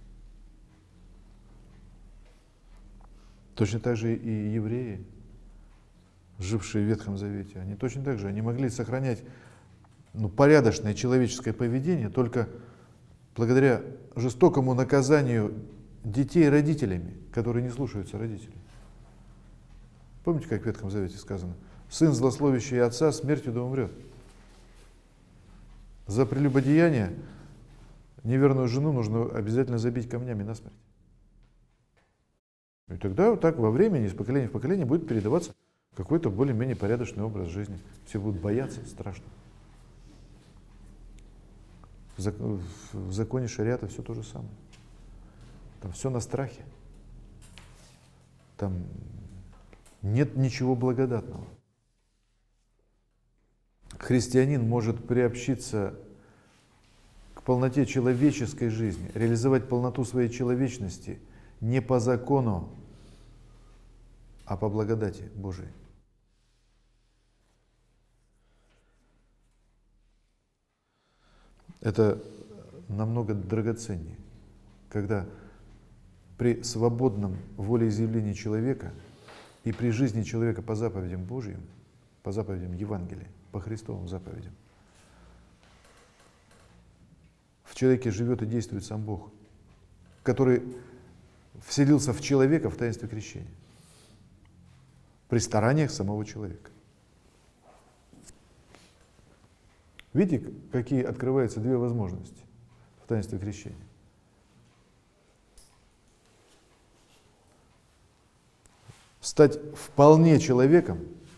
Точно так же и евреи, жившие в Ветхом Завете, они точно так же, они могли сохранять ну, порядочное человеческое поведение только благодаря жестокому наказанию детей родителями, которые не слушаются родителей. Помните, как в Ветхом Завете сказано? Сын, злословящий отца, смертью да умрет. За прелюбодеяние неверную жену нужно обязательно забить камнями насмерть. И тогда вот так во времени, из поколения в поколение будет передаваться какой-то более-менее порядочный образ жизни. Все будут бояться страшно. В законе шариата все то же самое. Там все на страхе. Там нет ничего благодатного. Христианин может приобщиться к полноте человеческой жизни, реализовать полноту своей человечности не по закону, а по благодати Божией. Это намного драгоценнее, когда при свободном волеизъявлении человека и при жизни человека по заповедям Божьим, по заповедям Евангелия, по Христовым заповедям, в человеке живет и действует сам Бог, который вселился в человека в таинстве крещения, при стараниях самого человека. Видите, какие открываются две возможности в таинстве крещения? Стать вполне человеком,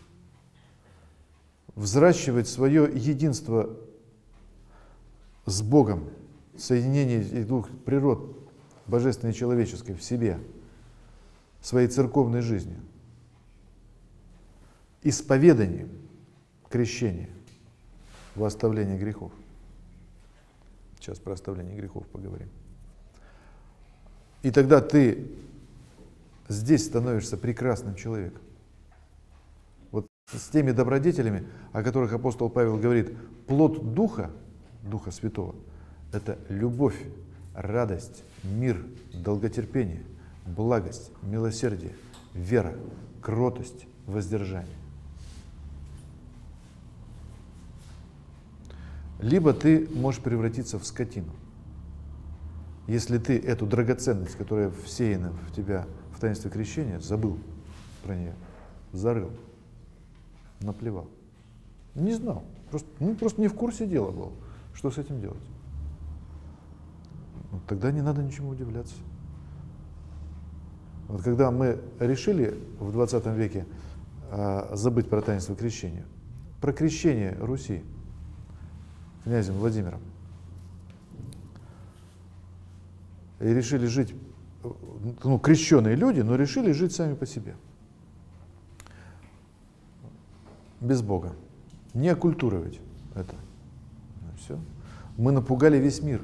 взращивать свое единство с Богом, соединение этих двух природ, божественной и человеческой, в себе, своей церковной жизнью, исповеданием крещения во оставление грехов. Сейчас про оставление грехов поговорим. И тогда ты здесь становишься прекрасным человеком. Вот с теми добродетелями, о которых апостол Павел говорит, плод Духа, Духа Святого, это любовь, радость, мир, долготерпение, благость, милосердие, вера, кротость, воздержание. Либо ты можешь превратиться в скотину, если ты эту драгоценность, которая всеяна в тебя в таинстве крещения, забыл про нее, зарыл. наплевал. Не знал, просто, ну, просто не в курсе дела был, что с этим делать. Вот тогда не надо ничему удивляться. Вот когда мы решили в двадцатом веке э, забыть про таинство крещения, про крещение Руси князем Владимиром, и решили жить, ну, крещеные люди, но решили жить сами по себе, без Бога, не оккультуривать это. Ну, все. Мы напугали весь мир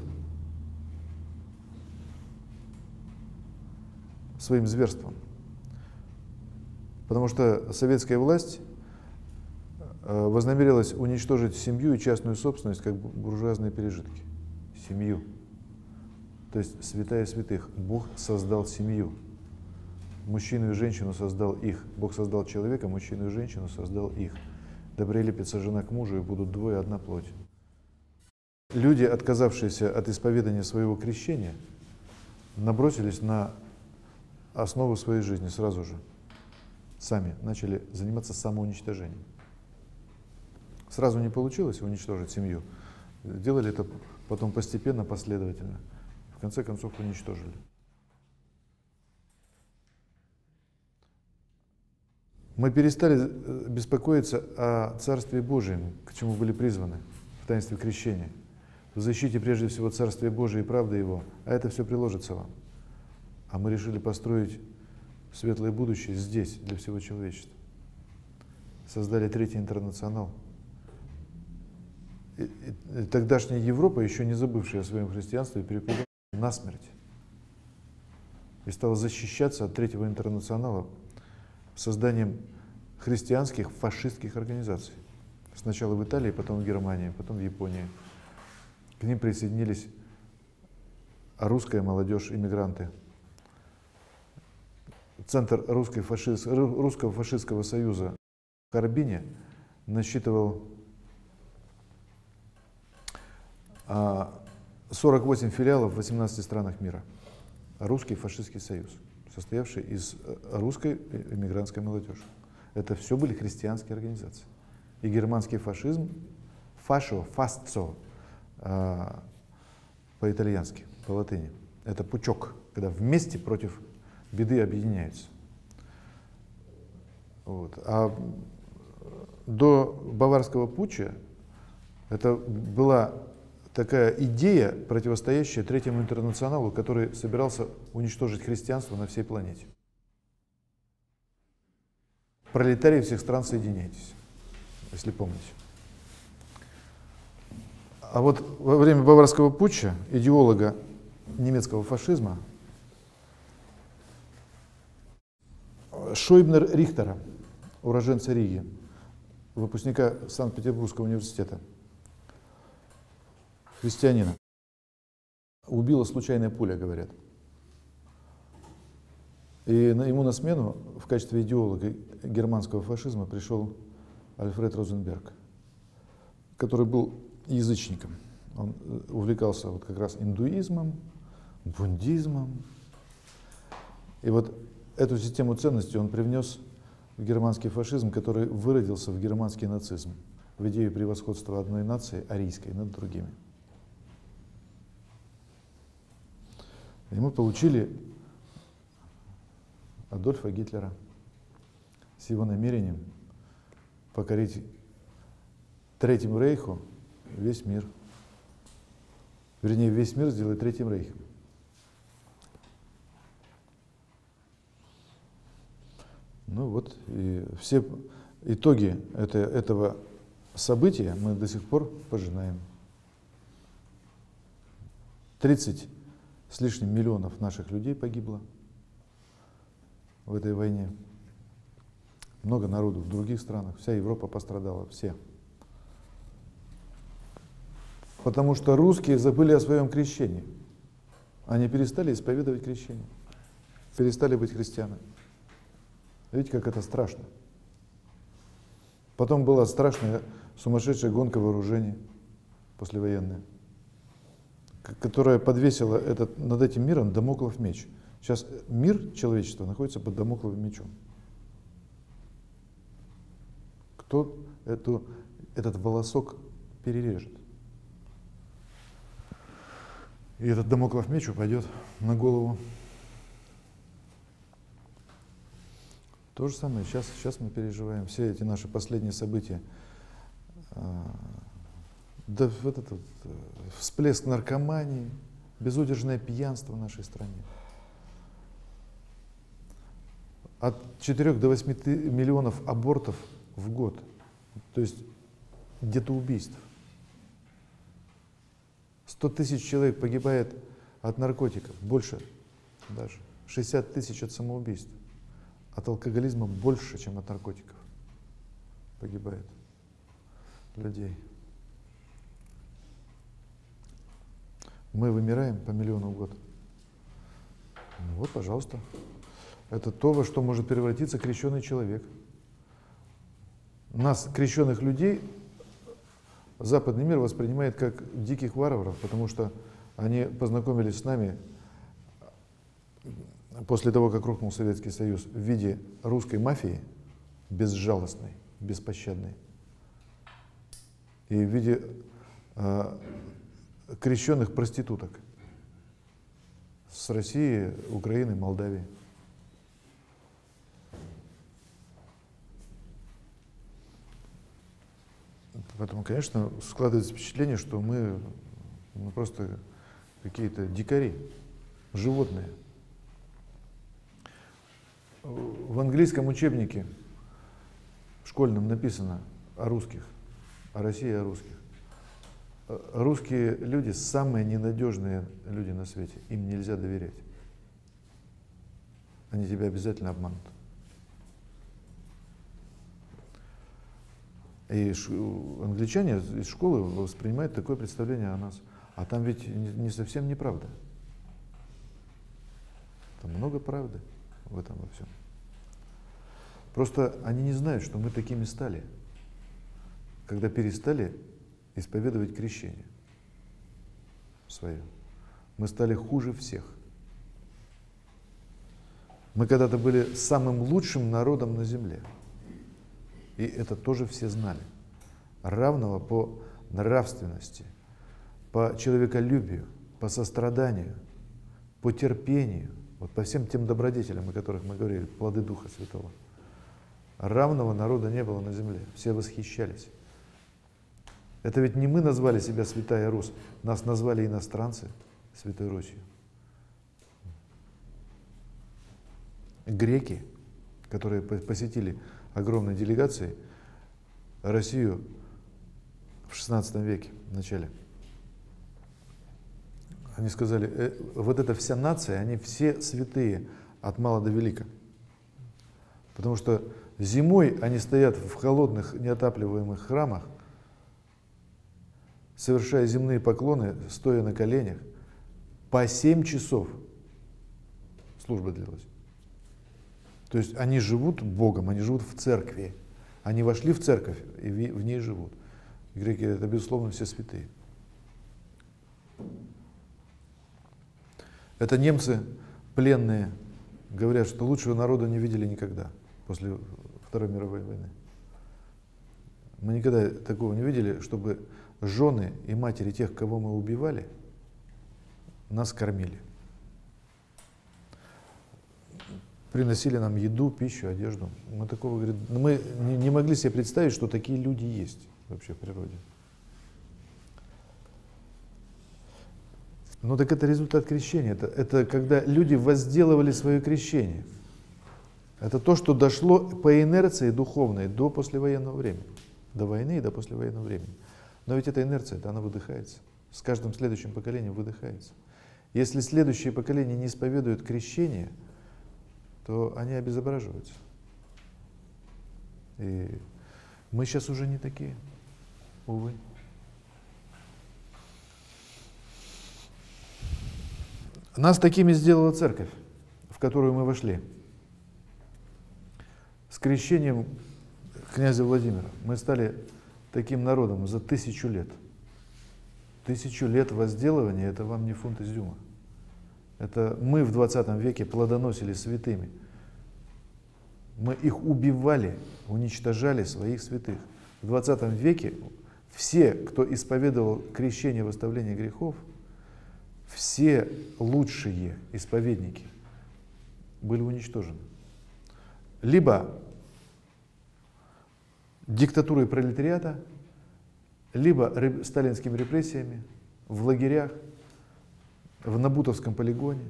своим зверством. Потому что советская власть вознамерилась уничтожить семью и частную собственность как буржуазные пережитки. Семью. То есть святая святых. Бог создал семью. Мужчину и женщину создал их. Бог создал человека, мужчину и женщину создал их. Да прилепится жена к мужу, и будут двое, одна плоть. Люди, отказавшиеся от исповедания своего крещения, набросились на основу своей жизни сразу же. Сами начали заниматься самоуничтожением. Сразу не получилось уничтожить семью. Делали это потом постепенно, последовательно. В конце концов уничтожили. Мы перестали беспокоиться о Царстве Божьем, к чему были призваны в таинстве крещения. В защите прежде всего Царствия Божия и правды Его, а это все приложится вам. А мы решили построить светлое будущее здесь, для всего человечества. Создали Третий интернационал. И, и, и тогдашняя Европа, еще не забывшая о своем христианстве, перепугалась насмерть. И стала защищаться от Третьего интернационала созданием христианских фашистских организаций. Сначала в Италии, потом в Германии, потом в Японии. К ним присоединились русская молодежь, иммигранты. Центр русской фашист, русского фашистского союза в Харбине насчитывал сорок восемь филиалов в восемнадцати странах мира. Русский фашистский союз, состоявший из русской иммигрантской молодежи. Это все были христианские организации. И германский фашизм, фашо, фасцо, по-итальянски, по латыни. Это пучок, когда вместе против беды объединяются. Вот. А до Баварского путча это была такая идея, противостоящая Третьему интернационалу, который собирался уничтожить христианство на всей планете. Пролетарии всех стран, соединяйтесь, если помните. А вот во время Баварского путча идеолога немецкого фашизма Шойбнер Рихтера, уроженца Риги, выпускника Санкт-Петербургского университета, христианина, убила случайная пуля, говорят. И ему на смену в качестве идеолога германского фашизма пришел Альфред Розенберг, который был язычником. Он увлекался вот как раз индуизмом, буддизмом. И вот эту систему ценностей он привнес в германский фашизм, который выродился в германский нацизм, в идею превосходства одной нации, арийской, над другими. И мы получили Адольфа Гитлера с его намерением покорить Третьему рейху весь мир. Вернее, весь мир сделать Третьим рейхом. Ну вот, и все итоги это, этого события мы до сих пор пожинаем. тридцать с лишним миллионов наших людей погибло в этой войне. Много народу в других странах, вся Европа пострадала, все. Потому что русские забыли о своем крещении. Они перестали исповедовать крещение, перестали быть христианами. Видите, как это страшно. Потом была страшная сумасшедшая гонка вооружений послевоенная, которая подвесила этот, над этим миром дамоклов меч. Сейчас мир человечества находится под дамокловым мечом. кто эту, этот волосок перережет. И этот дамоклов меч упадет на голову. То же самое сейчас, сейчас мы переживаем все эти наши последние события. Да вот этот всплеск наркомании, безудержное пьянство в нашей стране. От четырёх до восьми миллионов абортов в год. То есть где-то убийств. сто тысяч человек погибает от наркотиков, больше даже. шестьдесят тысяч от самоубийств. От алкоголизма больше, чем от наркотиков погибает людей. Мы вымираем по миллиону в год. Ну вот, пожалуйста. Это то, во что может превратиться крещеный человек. Нас, крещенных людей, западный мир воспринимает как диких варваров, потому что они познакомились с нами после того, как рухнул Советский Союз, в виде русской мафии, безжалостной, беспощадной, и в виде э, крещенных проституток с России, Украины, Молдавии. Поэтому, конечно, складывается впечатление, что мы, мы просто какие-то дикари, животные. В английском учебнике школьном написано о русских, о России и о русских. Русские люди самые ненадежные люди на свете, им нельзя доверять. Они тебя обязательно обманут. И англичане из школы воспринимают такое представление о нас. А там ведь не совсем неправда. Там много правды в этом во всем. Просто они не знают, что мы такими стали, когда перестали исповедовать крещение свое. Мы стали хуже всех. Мы когда-то были самым лучшим народом на земле. И это тоже все знали. Равного по нравственности, по человеколюбию, по состраданию, по терпению, вот по всем тем добродетелям, о которых мы говорили, плоды Духа Святого. Равного народа не было на земле, все восхищались. Это ведь не мы назвали себя Святая Русь, нас назвали иностранцы Святой Русью. Греки, которые посетили огромной делегацией Россию в шестнадцатом веке, в начале. Они сказали, э, вот эта вся нация, они все святые от мала до велика. Потому что зимой они стоят в холодных, неотапливаемых храмах, совершая земные поклоны, стоя на коленях, по семь часов служба длилась. То есть они живут Богом, они живут в церкви. Они вошли в церковь и в ней живут. И греки — это, безусловно, все святые. Это немцы пленные говорят, что лучшего народа не видели никогда после Второй мировой войны. Мы никогда такого не видели, чтобы жены и матери тех, кого мы убивали, нас кормили. Приносили нам еду, пищу, одежду. Мы такого, говорит, мы не могли себе представить, что такие люди есть вообще в природе. Ну так это результат крещения. Это, это когда люди возделывали свое крещение. Это то, что дошло по инерции духовной до послевоенного времени. До войны и до послевоенного времени. Но ведь эта инерция, это она выдыхается. С каждым следующим поколением выдыхается. Если следующее поколение не исповедует крещение, то они обезображиваются. И мы сейчас уже не такие, увы. Нас такими сделала церковь, в которую мы вошли. С крещением князя Владимира мы стали таким народом за тысячу лет. Тысячу лет возделывания — это вам не фунт изюма. Это мы в двадцатом веке плодоносили святыми. Мы их убивали, уничтожали, своих святых. В двадцатом веке все, кто исповедовал крещение в оставлении грехов, все лучшие исповедники были уничтожены. Либо диктатурой пролетариата, либо сталинскими репрессиями в лагерях, в Набутовском полигоне,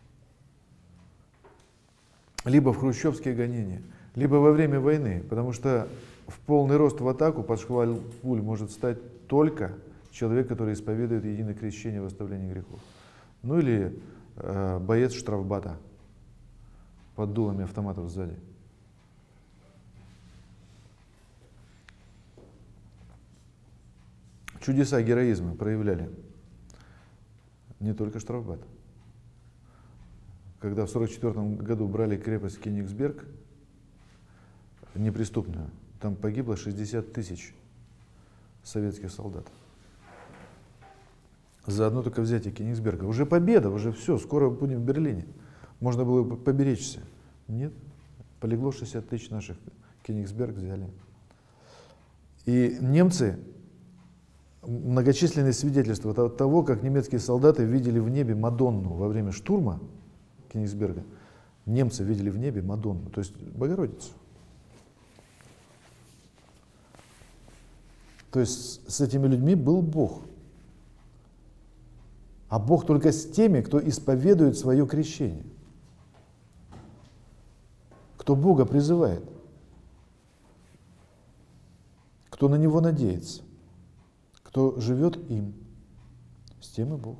либо в хрущевские гонения, либо во время войны, потому что в полный рост в атаку под шквал пуль может встать только человек, который исповедует единое крещение в оставлении грехов. Ну или э, боец штрафбата под дулами автоматов сзади. Чудеса героизма проявляли не только штрафбат. Когда в сорок четвёртом году брали крепость Кенигсберг, неприступную, там погибло шестьдесят тысяч советских солдат. За одно только взятие Кенигсберга. Уже победа, уже все, скоро будем в Берлине. Можно было бы поберечься. Нет, полегло шестьдесят тысяч наших. Кенигсберг взяли. И немцы, многочисленные свидетельства того, как немецкие солдаты видели в небе Мадонну во время штурма Кенигсберга. Немцы видели в небе Мадонну, то есть Богородицу. То есть с этими людьми был Бог. А Бог только с теми, кто исповедует свое крещение. Кто Бога призывает. Кто на Него надеется. Кто живет им. С тем и Бог.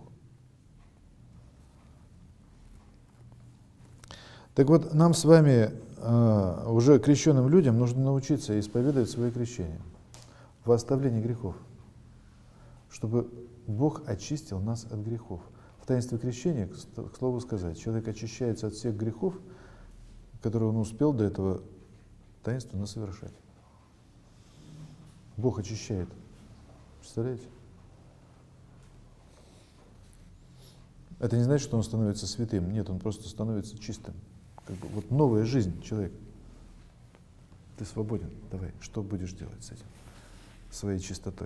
Так вот, нам с вами, э, уже крещенным людям, нужно научиться исповедовать свое крещение в оставлении грехов, чтобы Бог очистил нас от грехов. В таинстве крещения, к слову сказать, человек очищается от всех грехов, которые он успел до этого таинства насовершать. Бог очищает. Представляете? Это не значит, что он становится святым. Нет, он просто становится чистым. Как бы, вот новая жизнь, человек. Ты свободен. Давай, что будешь делать с этим? Своей чистотой.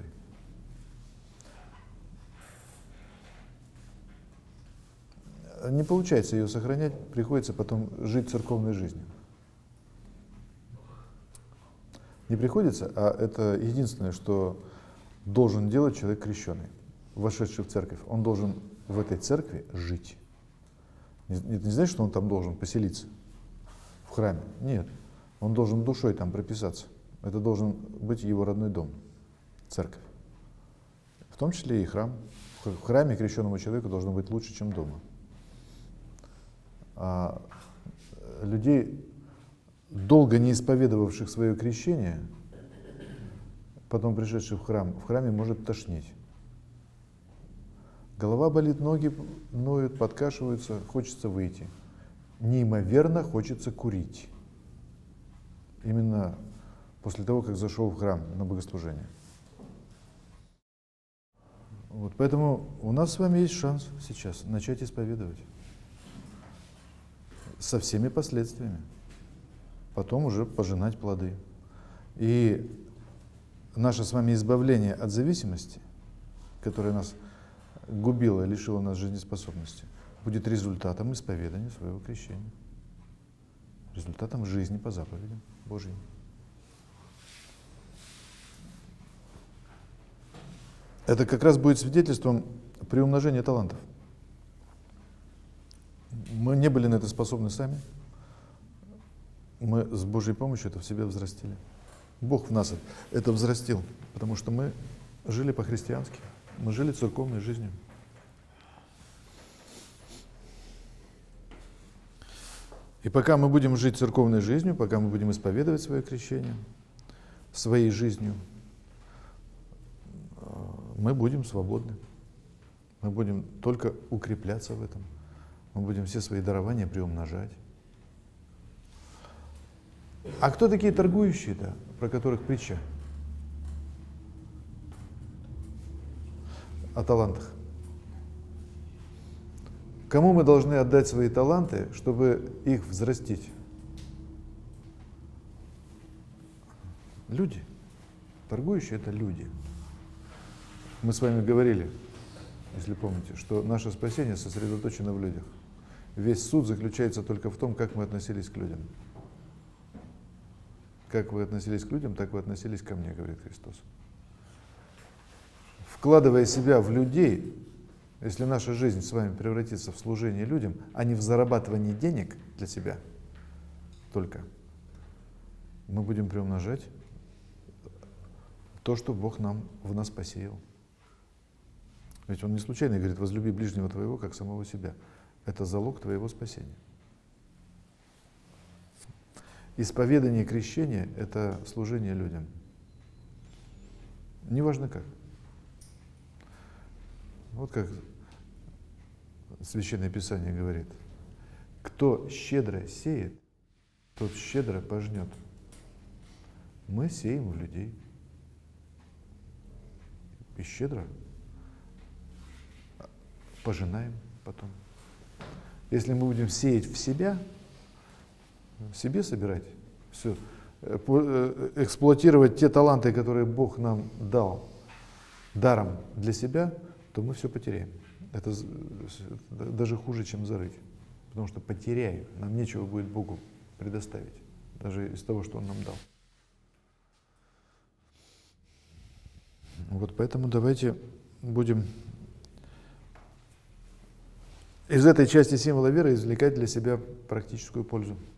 Не получается ее сохранять, приходится потом жить церковной жизнью. Не приходится, а это единственное, что должен делать человек крещеный, вошедший в церковь. Он должен в этой церкви жить. Это не значит, что он там должен поселиться в храме. Нет, он должен душой там прописаться. Это должен быть его родной дом, церковь. В том числе и храм. В храме крещенному человеку должно быть лучше, чем дома. А людей, долго не исповедовавших свое крещение, потом пришедших в храм, в храме может тошнить. Голова болит, ноги ноют, подкашиваются, хочется выйти. Неимоверно хочется курить. Именно после того, как зашел в храм на богослужение. Вот, поэтому у нас с вами есть шанс сейчас начать исповедовать. Со всеми последствиями. Потом уже пожинать плоды. И наше с вами избавление от зависимости, которая нас губила, лишила нас жизнеспособности, будет результатом исповедания своего крещения. Результатом жизни по заповедям Божьим. Это как раз будет свидетельством приумножения талантов. Мы не были на это способны сами. Мы с Божьей помощью это в себе взрастили. Бог в нас это взрастил, потому что мы жили по-христиански, мы жили церковной жизнью. И пока мы будем жить церковной жизнью, пока мы будем исповедовать свое крещение, своей жизнью, мы будем свободны. Мы будем только укрепляться в этом. Мы будем все свои дарования приумножать. А кто такие торгующие-то, про которых притча? О талантах. Кому мы должны отдать свои таланты, чтобы их взрастить? Люди. Торгующие – это люди. Мы с вами говорили, если помните, что наше спасение сосредоточено в людях. Весь суд заключается только в том, как мы относились к людям. Как вы относились к людям, так вы относились ко мне, говорит Христос. Вкладывая себя в людей, если наша жизнь с вами превратится в служение людям, а не в зарабатывание денег для себя только, мы будем приумножать то, что Бог нам в нас посеял. Ведь Он не случайно говорит: возлюби ближнего твоего, как самого себя. Это залог твоего спасения. Исповедание и крещение – это служение людям. Неважно как. Вот как Священное Писание говорит: кто щедро сеет, тот щедро пожнет. Мы сеем в людей. И щедро пожинаем потом. Если мы будем сеять в себя, в себе собирать все, эксплуатировать те таланты, которые Бог нам дал даром для себя, то мы все потеряем. Это даже хуже, чем зарыть. Потому что потеряем. Нам нечего будет Богу предоставить, даже из того, что Он нам дал. Вот поэтому давайте будем из этой части символа веры извлекать для себя практическую пользу.